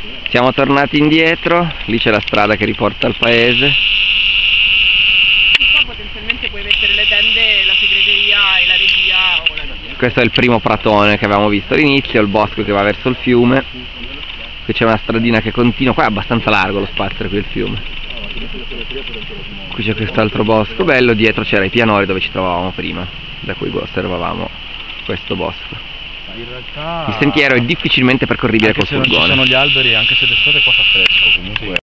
Siamo tornati indietro, lì c'è la strada che riporta al paese. Qua potenzialmente puoi mettere le tende, la segreteria e la regia o la regia. Questo è il primo pratone che avevamo visto all'inizio, il bosco che va verso il fiume. Qui c'è una stradina che continua, qua è abbastanza largo lo spazio qui il fiume. Qui c'è quest'altro bosco bello, dietro c'era i pianori dove ci trovavamo prima, da cui osservavamo questo bosco. In realtà Il sentiero è difficilmente percorribile col anche se non ci furgone. sono gli alberi, anche se d'estate qua fa fresco comunque.